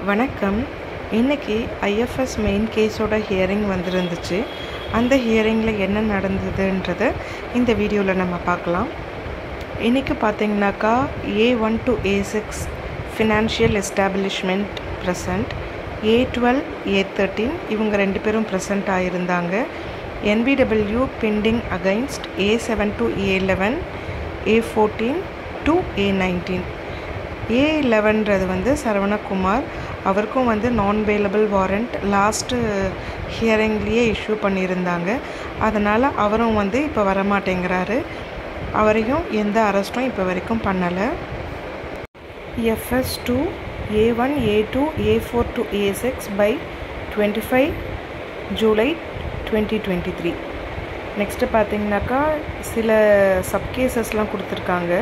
வணக்கம். இன்னைக்கு IFS main கேஸோட ஹியரிங் வந்துருந்துச்சு. அந்த ஹியரிங்கில் என்ன நடந்ததுன்றதை இந்த வீடியோவில் நம்ம பார்க்கலாம். இன்றைக்கி பார்த்திங்கனாக்கா A1 to A6 financial establishment present, A12 A13 இவங்க ரெண்டு பேரும் ப்ரெசண்ட் ஆகியிருந்தாங்க. NBW pending against A7 to A11, A14 to A19. A11ன்றது வந்து சரவணகுமார், அவருக்கும் வந்து நான் பெயிலபிள் வாரண்ட் லாஸ்ட்டு ஹியரிங்லேயே இஷ்யூ பண்ணியிருந்தாங்க. அதனால் அவரும் வந்து இப்போ வரமாட்டேங்கிறாரு. அவரையும் எந்த அரெஸ்ட்டும் இப்போ வரைக்கும் பண்ணலை. FS2 A1 A2 A4 to A6 by 25 July 2023. Next பார்த்திங்கனாக்கா சில சப்கேசஸ்லாம் கொடுத்துருக்காங்க.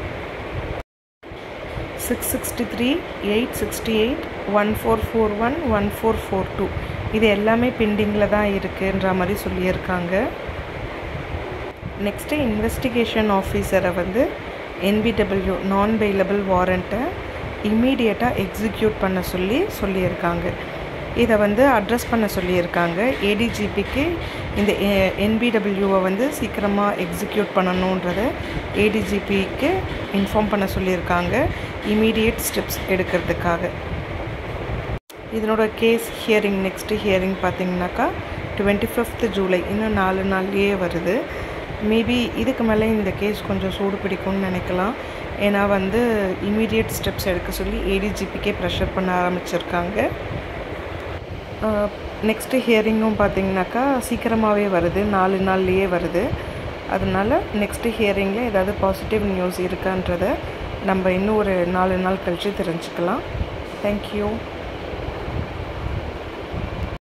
663, 868, 1441, 1442 இது எல்லாமே பெண்டிங்கில் தான் இருக்குன்ற மாதிரி சொல்லியிருக்காங்க. நெக்ஸ்ட்டு இன்வெஸ்டிகேஷன் ஆஃபீஸரை வந்து NBW நான் பெயிலபிள் வாரண்ட்டை இம்மீடியட்டாக எக்ஸிக்யூட் பண்ண சொல்லியிருக்காங்க. இதை வந்து அட்ரஸ் பண்ண சொல்லியிருக்காங்க. ADGPக்கு இந்த NBWவை வந்து சீக்கிரமாக எக்ஸிக்யூட் பண்ணணுன்றதை ADGPக்கு இன்ஃபார்ம் பண்ண சொல்லியிருக்காங்க, இமீடியட் ஸ்டெப்ஸ் எடுக்கிறதுக்காக. இதனோட கேஸ் ஹியரிங் நெக்ஸ்ட்டு ஹியரிங் பார்த்திங்கனாக்கா 25th July, இன்னும் 4 நாள்லேயே வருது. மேபி இதுக்கு மேலே இந்த கேஸ் கொஞ்சம் சூடு பிடிக்கும்னு நினைக்கலாம். ஏன்னா வந்து இமீடியட் ஸ்டெப்ஸ் எடுக்க சொல்லி ADGPக்கே ப்ரெஷர் பண்ண ஆரம்பிச்சிருக்காங்க. நெக்ஸ்ட்டு ஹியரிங்கும் பார்த்திங்கனாக்கா சீக்கிரமாகவே வருது, 4 நாள்லேயே வருது. அதனால் நெக்ஸ்ட்டு ஹியரிங்கில் ஏதாவது பாசிட்டிவ் நியூஸ் இருக்கான்றதை நம்ம இன்னும் ஒரு 4 நாள் கழித்து தெரிஞ்சுக்கலாம். தேங்க்யூ.